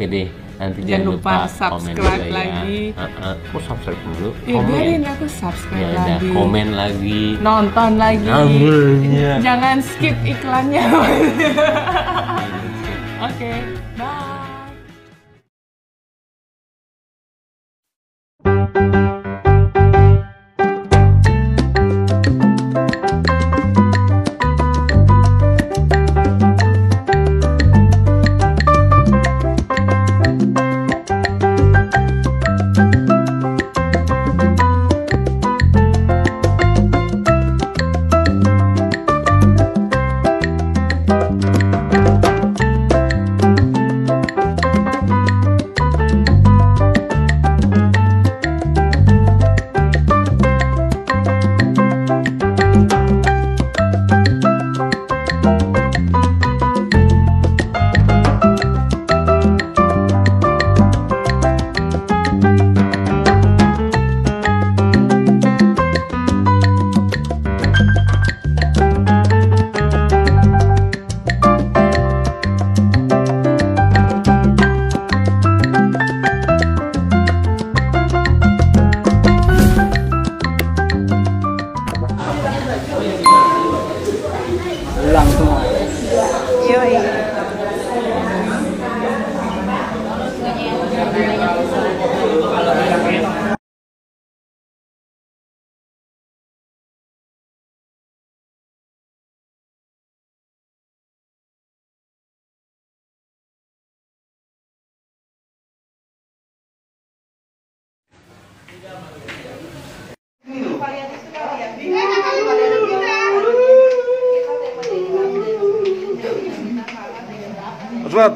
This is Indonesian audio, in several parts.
deh, nanti Jangan lupa komen subscribe juga lagi. ya. Kok subscribe dulu? Ya biarin aku subscribe Ya udah, lagi. komen lagi. Nonton lagi. Namanya. Jangan skip iklannya. Oke, bye. Langsung. Yoi. Oswald.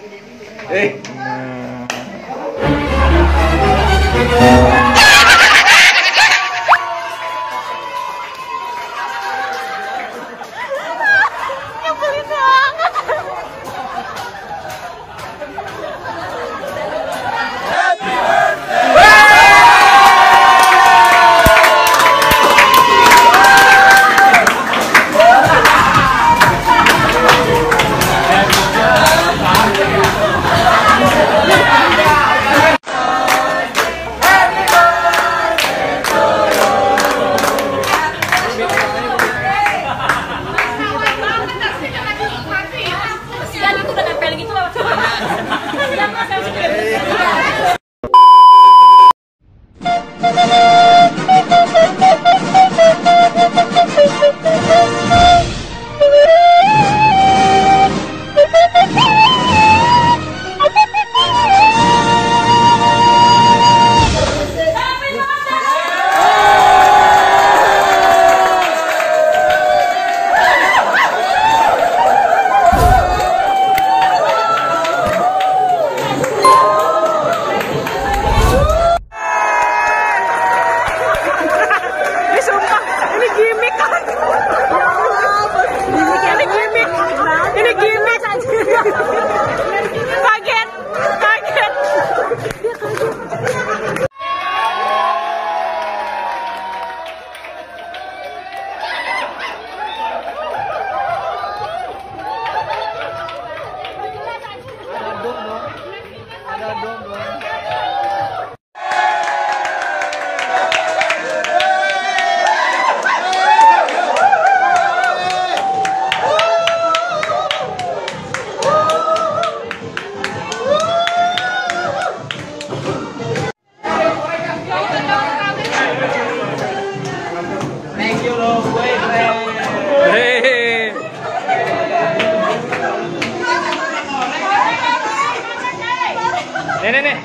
Nih.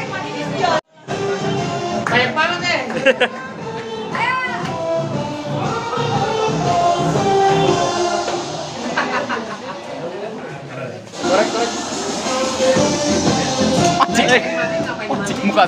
Banyak banget nih. Korek. Cik muka.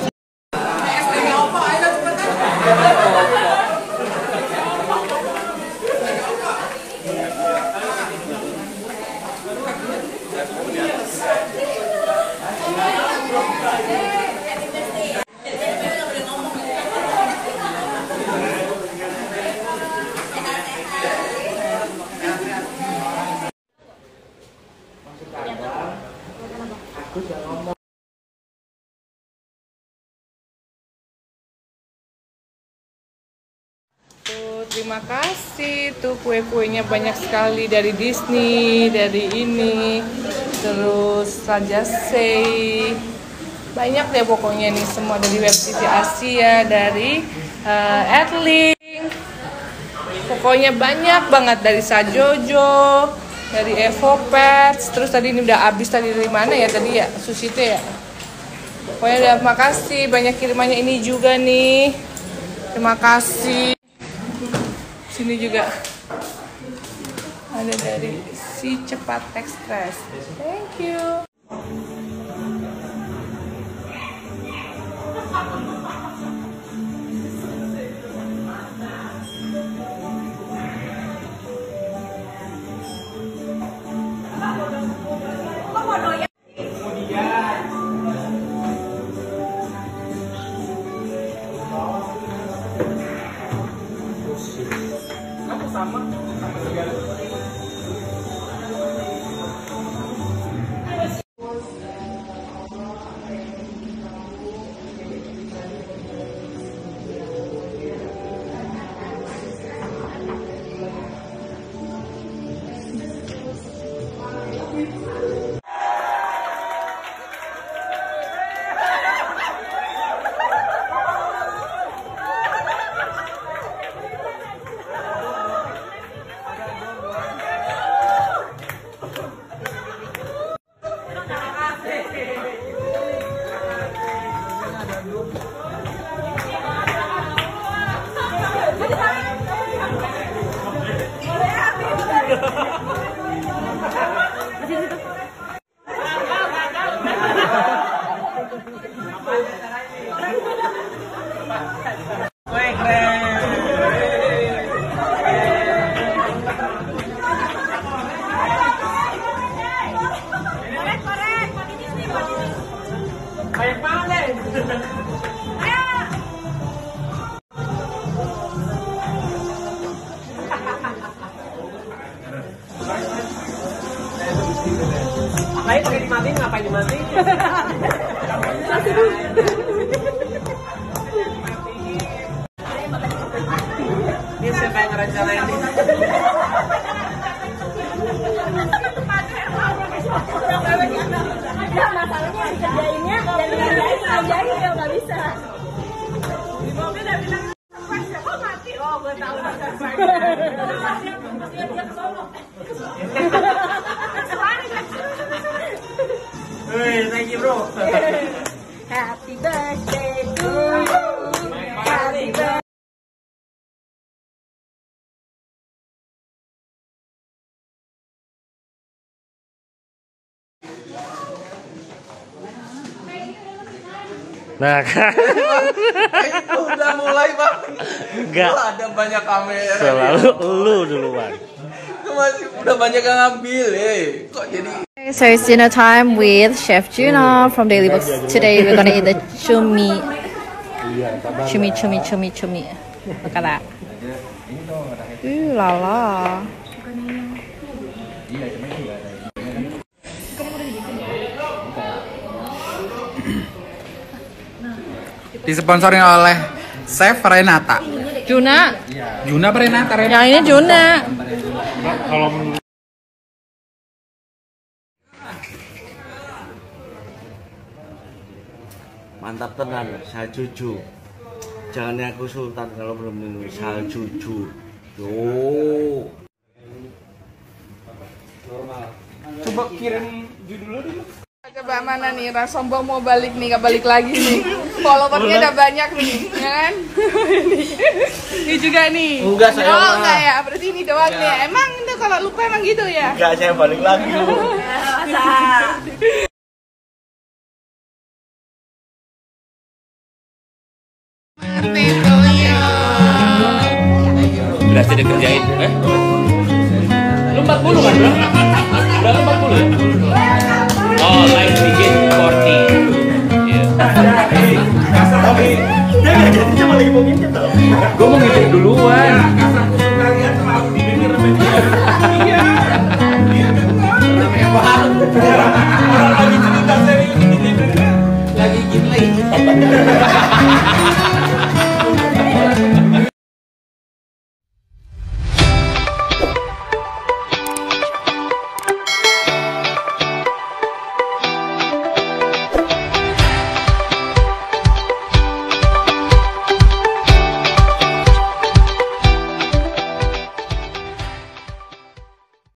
terima kasih. Tuh kue-kuenya banyak sekali dari Disney, dari ini, terus Raja Sei. Banyak deh pokoknya nih, semua dari Web TV Asia, dari Adlink. Pokoknya banyak banget dari Sajojo, dari Evo Pets. Terus tadi ini udah habis tadi dari mana ya tadi ya? Susite ya. Pokoknya terima kasih, banyak kirimannya ini juga nih. Terima kasih. Sini juga ada dari Si Cepat Express. Thank you. Makanya pakai dimatiin, ngapain dimatiin? Ini siapa yang ngerencanain ini? Ya masalahnya dikerjainnya dan dikerjain ya nggak bisa. Di mobil udah bilang kok mati, oh gue tahu dia kesana. Thank you bro. Happy birthday to you. Happy birthday. Nah kan. Itu udah mulai bang. Enggak. Itu ada banyak kamera. Selalu lu duluan. Itu masih udah banyak yang ngambil, kok jadi. So it's dinner time with Chef Juno from Daily Books. Today we're gonna eat the chumi. Chumi. Look at that. Ooh la la. Disponsori oleh Chef Renata. Juna. Juna apa Renata? Yang ini Juna. Mantap tenan, saljuju. Jangan aku sultan kalau belum minum saljuju. Yo. Coba kirim judulnya dulu. Coba mana nih, Sombong mau balik nih, gak balik lagi nih. Followernya udah banyak nih, ya kan? Ini juga nih. Enggak, saya oh, mah. enggak ya, berarti ini doang nih ya. Emang itu kalau lupa emang gitu ya? Enggak, saya balik lagi dulu. Berarti udah kerjain, Lu 40 kan, bro? Udah 40 ya? Oh, live bikin 40. Iya. Dia nggak jadi cuma lagi mau ngincer tau. Gue mau ngitung duluan. Iya. Lagi cerita serius lagi gini lagi.